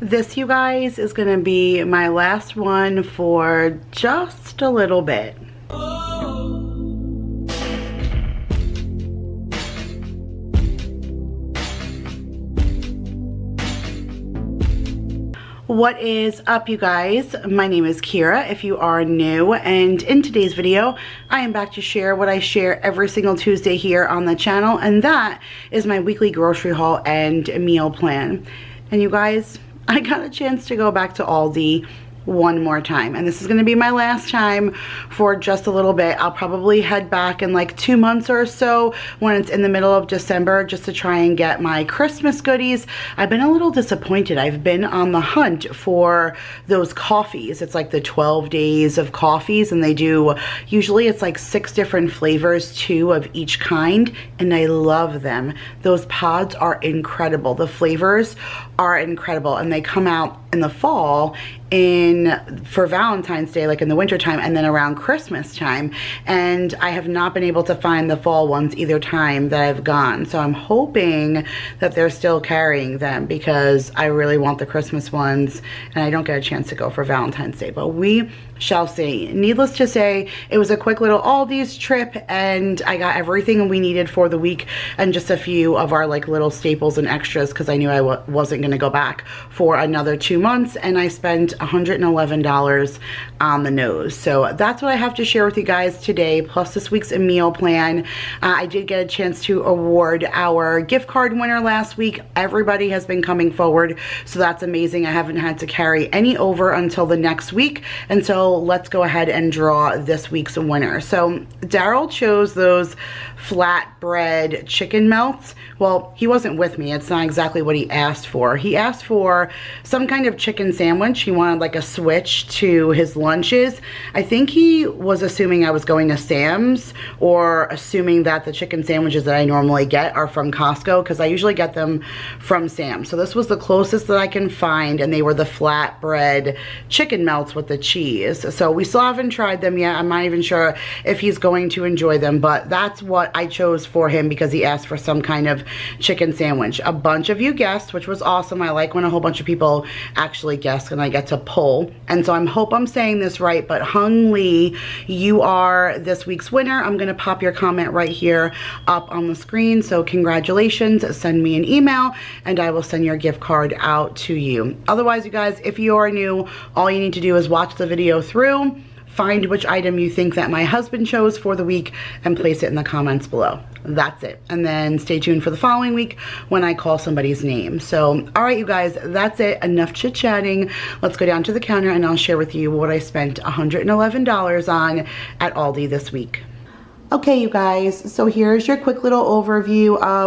This, you guys, is gonna be my last one for just a little bit. What is up, you guys? My name is Kira if you are new, and in today's video I am back to share what I share every single Tuesday here on the channel, and that is my weekly grocery haul and meal plan. And you guys, I got a chance to go back to Aldi one more time, and this is going to be my last time for just a little bit. I'll probably head back in like 2 months or so when it's in the middle of December just to try and get my Christmas goodies. I've been a little disappointed. I've been on the hunt for those coffees. It's like the 12 days of coffees, and they do, usually it's like 6 different flavors, 2 of each kind, and I love them. Those pods are incredible. The flavors are incredible, and they come out in the fall for Valentine's Day, like in the winter time, and then around Christmas time, and I have not been able to find the fall ones either time that I've gone. So I'm hoping that they're still carrying them because I really want the Christmas ones and I don't get a chance to go for Valentine's Day, but we shall see. Needless to say, it was a quick little Aldi's trip, and I got everything we needed for the week and just a few of our like little staples and extras because I knew I wasn't going to go back for another 2 months, and I spent $111 on the nose. So that's what I have to share with you guys today, plus this week's meal plan. I did get a chance to award our gift card winner last week. Everybody has been coming forward, so that's amazing. I haven't had to carry any over until the next week, and so let's go ahead and draw this week's winner. So Daryl chose those flatbread chicken melts. Well, he wasn't with me. It's not exactly what he asked for. He asked for some kind of chicken sandwich. He wanted like a switch to his lunches. I think he was assuming I was going to Sam's, or assuming that the chicken sandwiches that I normally get are from Costco, because I usually get them from Sam's. So this was the closest that I can find, and they were the flatbread chicken melts with the cheese. So we still haven't tried them yet. I'm not even sure if he's going to enjoy them, but that's what I chose for him because he asked for some kind of chicken sandwich. A bunch of you guessed, which was awesome. I like when a whole bunch of people actually guess and I get to pull. And so I hope I'm saying this right, but Hung Lee, you are this week's winner. I'm going to pop your comment right here up on the screen. So congratulations. Send me an email and I will send your gift card out to you. Otherwise, you guys, if you are new, all you need to do is watch the video through, find which item you think that my husband chose for the week, and place it in the comments below. That's it. And then stay tuned for the following week when I call somebody's name. So, all right, you guys, that's it. Enough chit-chatting. Let's go down to the counter and I'll share with you what I spent $111 on at Aldi this week. Okay, you guys, so here's your quick little overview of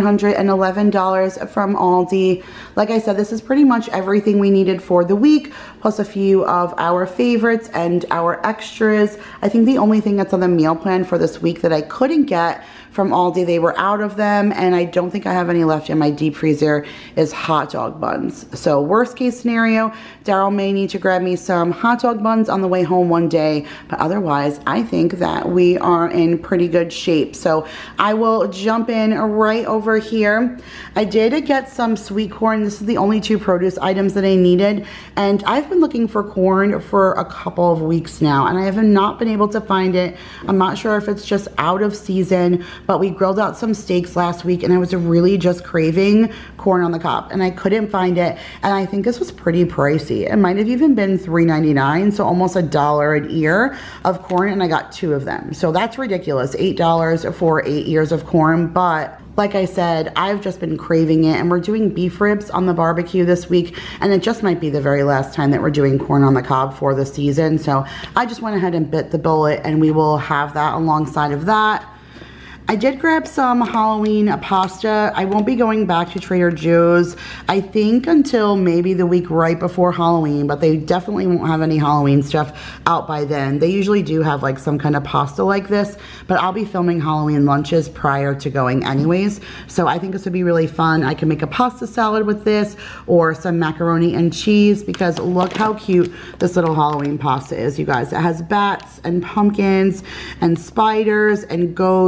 $111 from Aldi. Like I said, this is pretty much everything we needed for the week, plus a few of our favorites and our extras. I think the only thing that's on the meal plan for this week that I couldn't get from Aldi, they were out of them, and I don't think I have any left in my deep freezer, is hot dog buns. So worst case scenario, Daryl may need to grab me some hot dog buns on the way home one day, but otherwise I think that we are in pretty good shape. So I will jump in right over here. I did get some sweet corn. This is the only 2 produce items that I needed, and I've been looking for corn for a couple of weeks now, and I have not been able to find it. I'm not sure if it's just out of season, but we grilled out some steaks last week and I was really just craving corn on the cob and I couldn't find it, and I think this was pretty pricey. It might have even been $3.99, so almost $1 an ear of corn, and I got 2 of them. So that's ridiculous, $8 for 8 ears of corn. But like I said, I've just been craving it, and we're doing beef ribs on the barbecue this week, and it just might be the very last time that we're doing corn on the cob for the season. So I just went ahead and bit the bullet, and we will have that alongside of that. I did grab some Halloween pasta. I won't be going back to Trader Joe's, I think, until maybe the week right before Halloween, but they definitely won't have any Halloween stuff out by then. They usually do have like some kind of pasta like this, but I'll be filming Halloween lunches prior to going anyways, so I think this would be really fun. I can make a pasta salad with this, or some macaroni and cheese, because look how cute this little Halloween pasta is, you guys. It has bats and pumpkins and spiders and ghosts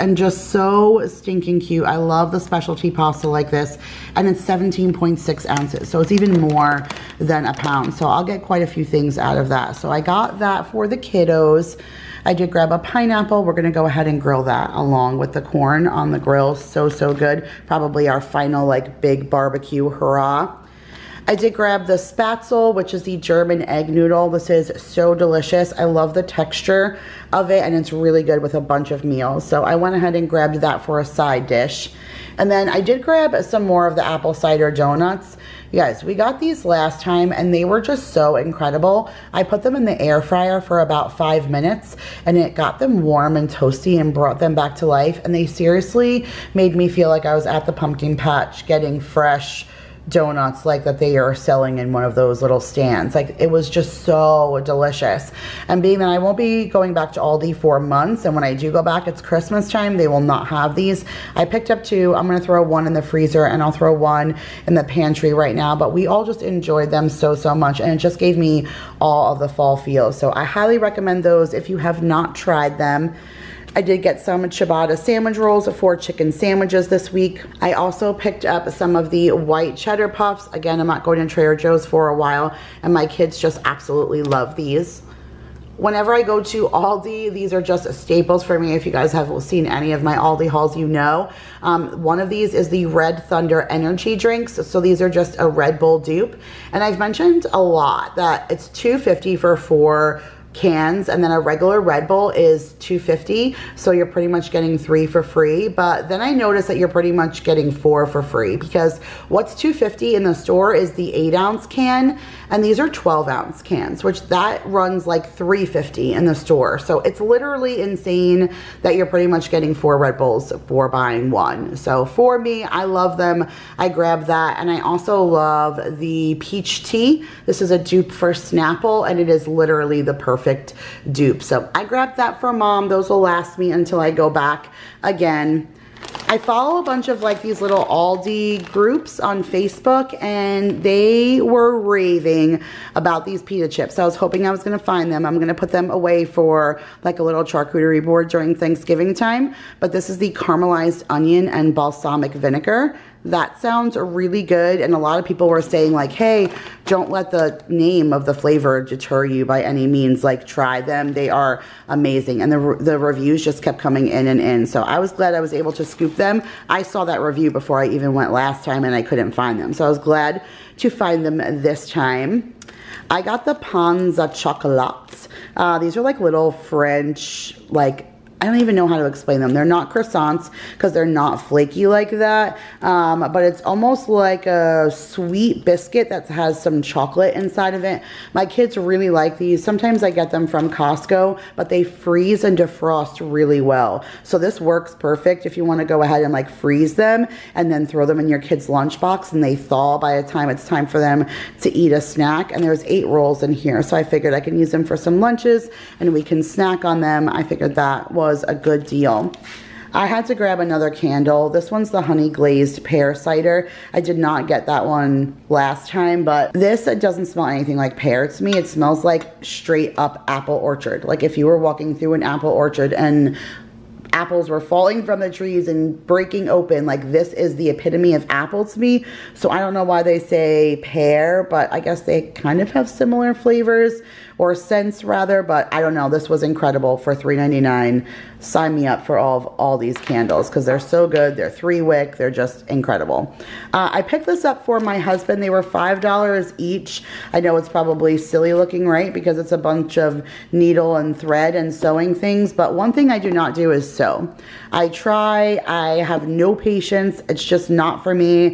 and just so stinking cute. I love the specialty pasta like this, and it's 17.6 ounces, so it's even more than a pound. So I'll get quite a few things out of that. So I got that for the kiddos. I did grab a pineapple. We're gonna go ahead and grill that along with the corn on the grill. So, so good. Probably our final like big barbecue hurrah. I did grab the Spätzle, which is the German egg noodle. This is so delicious. I love the texture of it, and it's really good with a bunch of meals. So I went ahead and grabbed that for a side dish. And then I did grab some more of the apple cider donuts. You guys, we got these last time and they were just so incredible. I put them in the air fryer for about 5 minutes and it got them warm and toasty and brought them back to life. And they seriously made me feel like I was at the pumpkin patch getting fresh donuts like that they are selling in one of those little stands. Like, it was just so delicious. And being that I won't be going back to Aldi for months, and when I do go back it's Christmas time, they will not have these. I picked up 2. I'm gonna throw 1 in the freezer and I'll throw 1 in the pantry right now, but we all just enjoyed them so much, and it just gave me all of the fall feels. So I highly recommend those if you have not tried them. I did get some ciabatta sandwich rolls for chicken sandwiches this week. I also picked up some of the white cheddar puffs. Again, I'm not going to Trader Joe's for a while, and my kids just absolutely love these. Whenever I go to Aldi, these are just staples for me. If you guys have seen any of my Aldi hauls, you know. One of these is the Red Thunder energy drinks. So these are just a Red Bull dupe. And I've mentioned a lot that it's $2.50 for 4 cans, and then a regular Red Bull is $2.50, so you're pretty much getting 3 for free. But then I noticed that you're pretty much getting 4 for free, because what's $2.50 in the store is the 8-ounce can, and these are 12-ounce cans, which that runs like $3.50 in the store. So it's literally insane that you're pretty much getting 4 Red Bulls for buying 1. So for me, I love them. I grabbed that, and I also love the peach tea. This is a dupe for Snapple, and it is literally the perfect dupe. So I grabbed that for Mom. Those will last me until I go back again. I follow a bunch of like these little Aldi groups on Facebook, and they were raving about these pita chips. I was hoping I was going to find them. I'm going to put them away for like a little charcuterie board during Thanksgiving time. But this is the caramelized onion and balsamic vinegar. That sounds really good, and a lot of people were saying like, hey, don't let the name of the flavor deter you by any means. Like, try them. They are amazing. And the reviews just kept coming in and in. So I was glad I was able to scoop them. I saw that review before I even went last time, and I couldn't find them. So I was glad to find them this time. I got the Pains à Chocolat. These are like little French, like, I don't even know how to explain them. They're not croissants because they're not flaky like that, but it's almost like a sweet biscuit that has some chocolate inside of it. My kids really like these. Sometimes I get them from Costco, but they freeze and defrost really well. So this works perfect if you want to go ahead and like freeze them and then throw them in your kid's lunchbox, and they thaw by the time it's time for them to eat a snack. And there's 8 rolls in here, so I figured I can use them for some lunches and we can snack on them. I figured that was a good deal. I had to grab another candle. This one's the honey glazed pear cider. I did not get that one last time, but this doesn't smell anything like pear to me. It smells like straight up apple orchard. Like if you were walking through an apple orchard and apples were falling from the trees and breaking open. Like, this is the epitome of apple to me. So I don't know why they say pear, but I guess they kind of have similar flavors, or scents rather, but I don't know. This was incredible for $3.99. Sign me up for all these candles because they're so good. They're 3-wick. They're just incredible. I picked this up for my husband. They were $5 each. I know it's probably silly looking, right? Because it's a bunch of needle and thread and sewing things. But one thing I do not do is sew. I try. I have no patience. It's just not for me.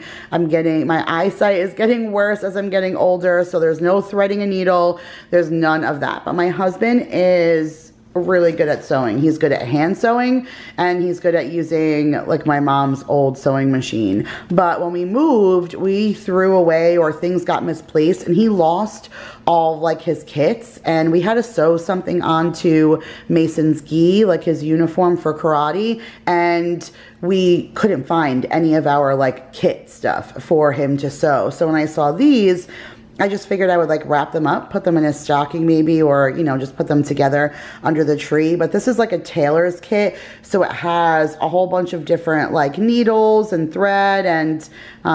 My eyesight is getting worse as I'm getting older. So there's no threading a needle. There's none of that. But my husband is really good at sewing. He's good at hand sewing, and he's good at using like my mom's old sewing machine. But when we moved, we threw away, or things got misplaced, and he lost all like his kits, and we had to sew something onto Mason's gi, like his uniform for karate, and we couldn't find any of our like kit stuff for him to sew. So when I saw these, I just figured I would like wrap them up, put them in a stocking maybe, or, you know, just put them together under the tree. But this is like a tailor's kit. So it has a whole bunch of different like needles and thread and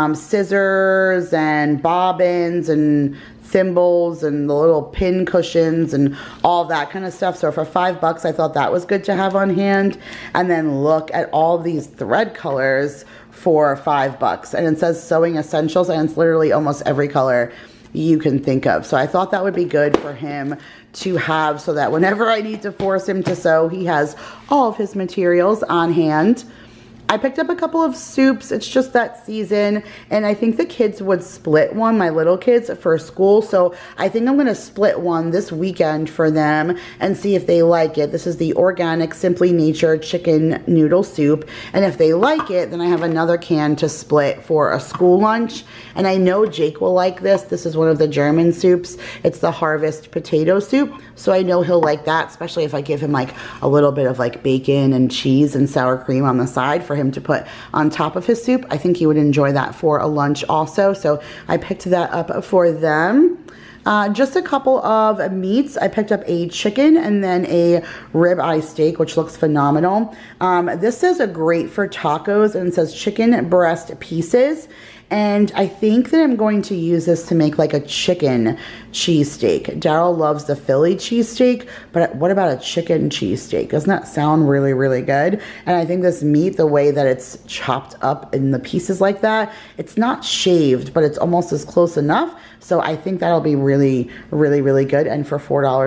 scissors and bobbins and thimbles and the little pin cushions and all that kind of stuff. So for $5, I thought that was good to have on hand. And then look at all these thread colors for $5. And it says sewing essentials, and it's literally almost every color you can think of. So I thought that would be good for him to have, so that whenever I need to force him to sew, he has all of his materials on hand. I picked up a couple of soups. It's just that season, and I think the kids would split one, my little kids, for school. So I think I'm gonna split one this weekend for them and see if they like it. This is the organic Simply Nature chicken noodle soup, and if they like it, then I have another can to split for a school lunch. And I know Jake will like this. This is one of the German soups. It's the Harvest potato soup, so I know he'll like that, especially if I give him like a little bit of like bacon and cheese and sour cream on the side for him to put on top of his soup. I think he would enjoy that for a lunch also. So I picked that up for them. Just a couple of meats. I picked up a chicken and then a ribeye steak, which looks phenomenal. This says a great for tacos, and it says chicken breast pieces. And I think that I'm going to use this to make like a chicken cheesesteak. Daryl loves the Philly cheesesteak, but what about a chicken cheesesteak? Doesn't that sound really, really good? And I think this meat, the way that it's chopped up in the pieces like that, it's not shaved, but it's almost as close enough. So I think that'll be really, really, really good. And for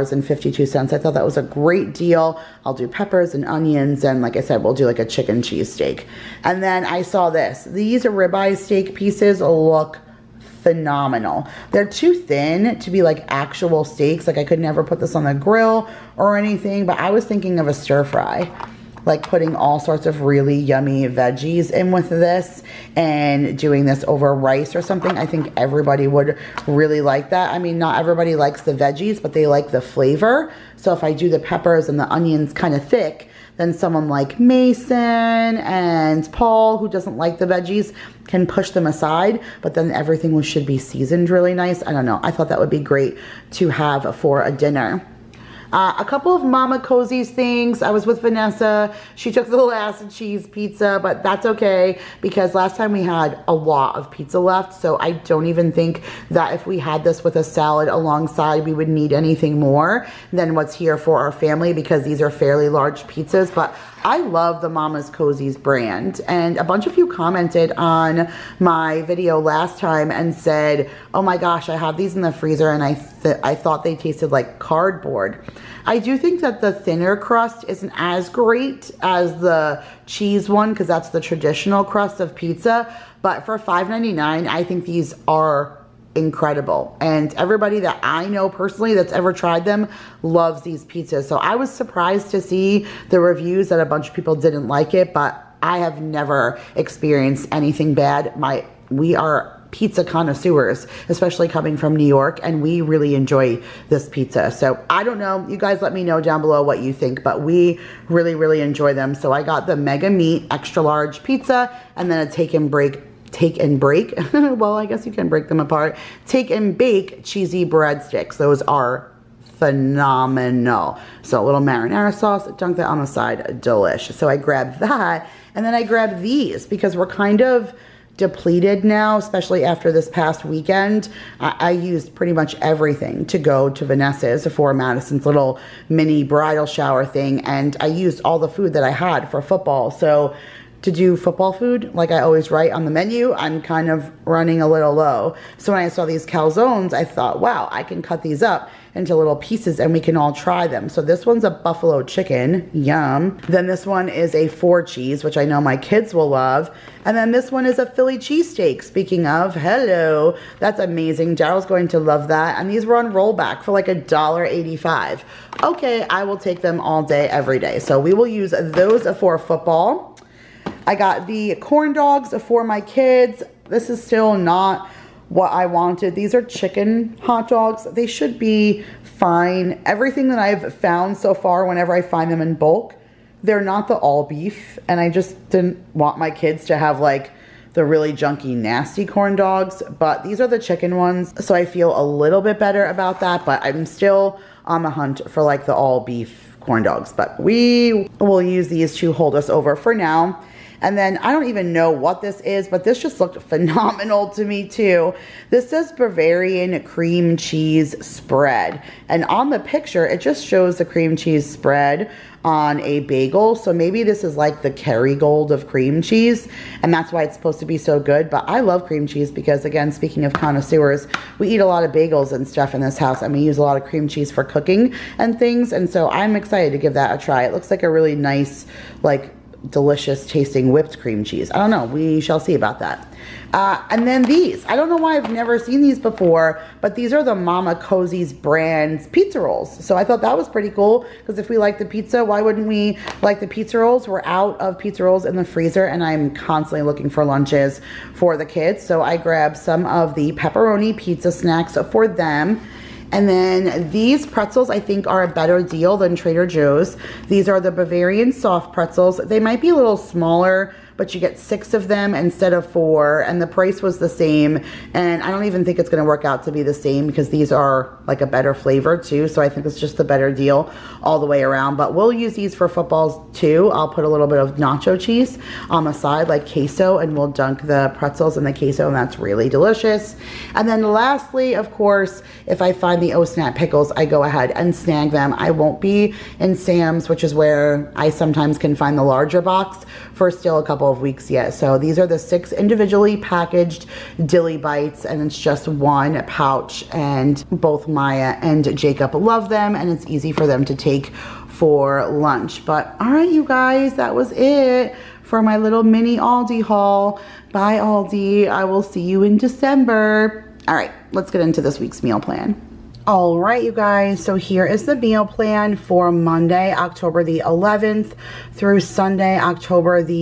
$4.52, I thought that was a great deal. I'll do peppers and onions, and like I said, we'll do like a chicken cheesesteak. And then I saw this. These are ribeye steak pieces look phenomenal. They're too thin to be like actual steaks. Like I could never put this on the grill or anything, but I was thinking of a stir fry, like putting all sorts of really yummy veggies in with this and doing this over rice or something. I think everybody would really like that. I mean, not everybody likes the veggies, but they like the flavor. So if I do the peppers and the onions kind of thick, then someone like Mason and Paul, who doesn't like the veggies, can push them aside, but then everything should be seasoned really nice. I don't know. I thought that would be great to have for a dinner. A couple of Mama Cozy's things. I was with Vanessa. She took the last cheese pizza, but that's okay because last time we had a lot of pizza left, so I don't even think that if we had this with a salad alongside, we would need anything more than what's here for our family because these are fairly large pizzas. But I love the Mama's Cozy's brand, and a bunch of you commented on my video last time and said, oh my gosh, I have these in the freezer and I thought they tasted like cardboard. I do think that the thinner crust isn't as great as the cheese one because that's the traditional crust of pizza, but for $5.99, I think these are incredible, and everybody that I know personally that's ever tried them loves these pizzas. So I was surprised to see the reviews that a bunch of people didn't like it, but I have never experienced anything bad. We are pizza connoisseurs, especially coming from New York, and we really enjoy this pizza. So I don't know, you guys let me know down below what you think, but we really, really enjoy them. So I got the mega meat extra large pizza and then a take and break well, I guess you can break them apart. Take and bake cheesy breadsticks. Those are phenomenal. So a little marinara sauce, dunk that on the side, delish. So I grabbed that, and then I grabbed these because we're kind of depleted now, especially after this past weekend. I used pretty much everything to go to Vanessa's for Madison's little mini bridal shower thing, and I used all the food that I had for football. So to do football food, like I always write on the menu, I'm kind of running a little low. So when I saw these calzones, I thought, wow, I can cut these up into little pieces and we can all try them. So this one's a buffalo chicken, yum. Then this one is a 4 cheese, which I know my kids will love. And then this one is a Philly cheesesteak. Speaking of, hello, that's amazing. Daryl's going to love that. And these were on rollback for like $1.85. Okay, I will take them all day, every day. So we will use those for football. I got the corn dogs for my kids. This is still not what I wanted. These are chicken hot dogs. They should be fine. Everything that I've found so far, whenever I find them in bulk, they're not the all beef. And I just didn't want my kids to have like the really junky, nasty corn dogs, but these are the chicken ones. So I feel a little bit better about that, but I'm still on the hunt for like the all beef corn dogs. But we will use these to hold us over for now. And then I don't even know what this is, but this just looked phenomenal to me too. This says Bavarian cream cheese spread. And on the picture, it just shows the cream cheese spread on a bagel. So maybe this is like the Kerrygold of cream cheese, and that's why it's supposed to be so good. But I love cream cheese because, again, speaking of connoisseurs, we eat a lot of bagels and stuff in this house, and we use a lot of cream cheese for cooking and things. And so I'm excited to give that a try. It looks like a really nice, like, delicious tasting whipped cream cheese. I don't know, we shall see about that. And then these, I don't know why I've never seen these before, but these are the Mama Cozy's brand's pizza rolls. So I thought that was pretty cool, because if we like the pizza, why wouldn't we like the pizza rolls? We're out of pizza rolls in the freezer, and I'm constantly looking for lunches for the kids. So I grabbed some of the pepperoni pizza snacks for them. And then these pretzels, I think, are a better deal than Trader Joe's. These are the Bavarian soft pretzels. They might be a little smaller, but you get 6 of them instead of 4, and the price was the same. And I don't even think it's going to work out to be the same, because these are like a better flavor too. So I think it's just a better deal all the way around. But we'll use these for footballs too. I'll put a little bit of nacho cheese on the side, like queso, and we'll dunk the pretzels in the queso, and that's really delicious. And then lastly, of course, if I find the Oh Snap pickles, I go ahead and snag them. I won't be in Sam's, which is where I sometimes can find the larger box, for still a couple of weeks yet. So these are the 6 individually packaged Dilly Bites, and it's just 1 pouch, and both Maya and Jacob love them, and it's easy for them to take for lunch. But all right, you guys, that was it for my little mini Aldi haul. Bye, Aldi. I will see you in December. All right, let's get into this week's meal plan. All right, you guys, so here is the meal plan for Monday, October the 11th through Sunday, October the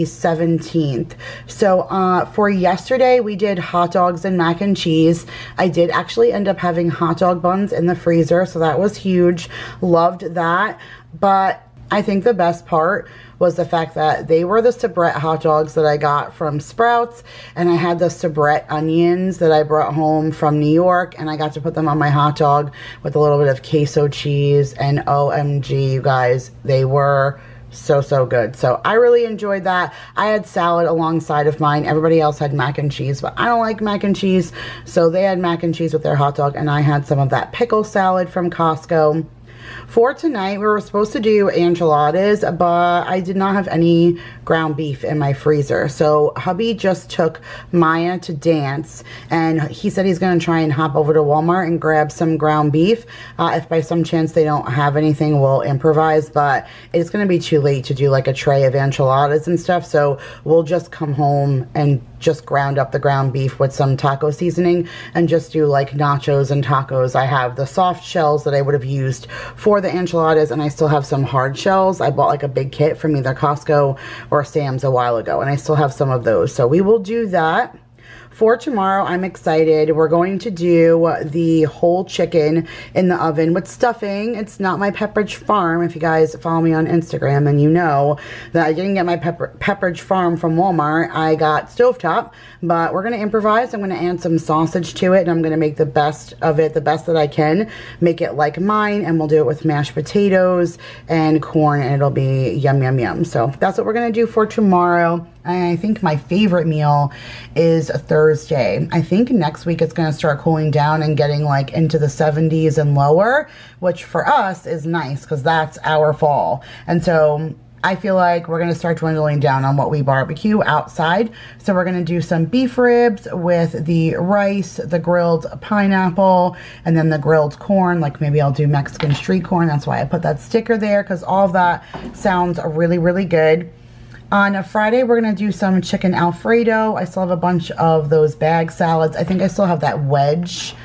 17th. So for yesterday, we did hot dogs and mac and cheese. I did actually end up having hot dog buns in the freezer, so that was huge. Loved that. But I think the best part was the fact that they were the Sabrett hot dogs that I got from Sprouts, and I had the Sabrett onions that I brought home from New York, and I got to put them on my hot dog with a little bit of queso cheese, and OMG, you guys, they were so good. So I really enjoyed that. I had salad alongside of mine. Everybody else had mac and cheese, but I don't like mac and cheese, so they had mac and cheese with their hot dog, and I had some of that pickle salad from Costco. For tonight, we were supposed to do enchiladas, but I did not have any ground beef in my freezer. So hubby just took Maya to dance, and he said he's going to try and hop over to Walmart and grab some ground beef. If by some chance they don't have anything, we'll improvise, but it's going to be too late to do like a tray of enchiladas and stuff. So we'll just come home and just ground up the ground beef with some taco seasoning and just do like nachos and tacos. I have the soft shells that I would have used for the enchiladas, and I still have some hard shells. I bought like a big kit from either Costco or Sam's a while ago, and I still have some of those. So we will do that. For tomorrow, I'm excited. We're going to do the whole chicken in the oven with stuffing. It's not my Pepperidge Farm. If you guys follow me on Instagram, and you know that I didn't get my Pepperidge Farm from Walmart. I got stovetop, but we're going to improvise. I'm going to add some sausage to it, and I'm going to make the best of it, the best that I can. Make it like mine, and we'll do it with mashed potatoes and corn, and it'll be yum, yum, yum. So that's what we're going to do for tomorrow. And I think my favorite meal is Thursday. I think next week it's going to start cooling down and getting like into the 70s and lower, which for us is nice because that's our fall. And so I feel like we're going to start dwindling down on what we barbecue outside. So we're going to do some beef ribs with the rice, the grilled pineapple, and then the grilled corn. Like maybe I'll do Mexican street corn. That's why I put that sticker there, because all of that sounds really, really good. On a Friday, we're going to do some chicken Alfredo. I still have a bunch of those bag salads. I think I still have that wedge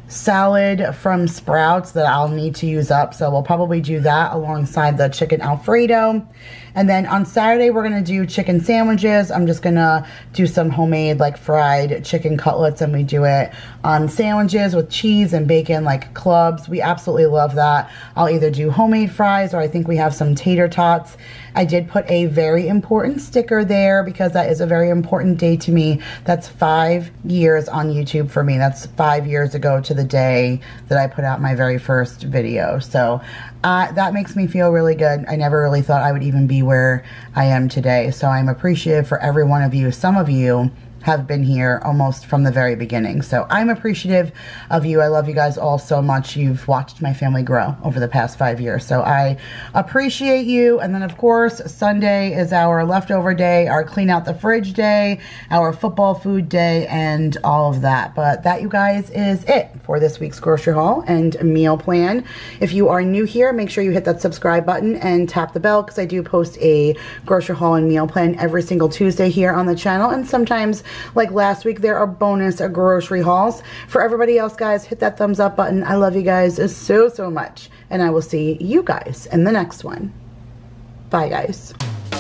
salad from Sprouts that I'll need to use up. So we'll probably do that alongside the chicken Alfredo. And then on Saturday, we're gonna do chicken sandwiches. I'm just gonna do some homemade like fried chicken cutlets, and we do it on sandwiches with cheese and bacon, like clubs. We absolutely love that. I'll either do homemade fries, or I think we have some tater tots. I did put a very important sticker there because that is a very important day to me. That's 5 years on YouTube for me. That's 5 years ago to the day that I put out my very first video. So that makes me feel really good. I never really thought I would even be where I am today. So I'm appreciative for every one of you. Some of you have been here almost from the very beginning. So I'm appreciative of you. I love you guys all so much. You've watched my family grow over the past 5 years. So I appreciate you. And then of course, Sunday is our leftover day, our clean out the fridge day, our football food day, and all of that. But that, you guys, is it for this week's grocery haul and meal plan. If you are new here, make sure you hit that subscribe button and tap the bell, because I do post a grocery haul and meal plan every single Tuesday here on the channel. And sometimes, like last week, there are bonus grocery hauls. For everybody else, guys, hit that thumbs up button. I love you guys so much, and I will see you guys in the next one. Bye, guys.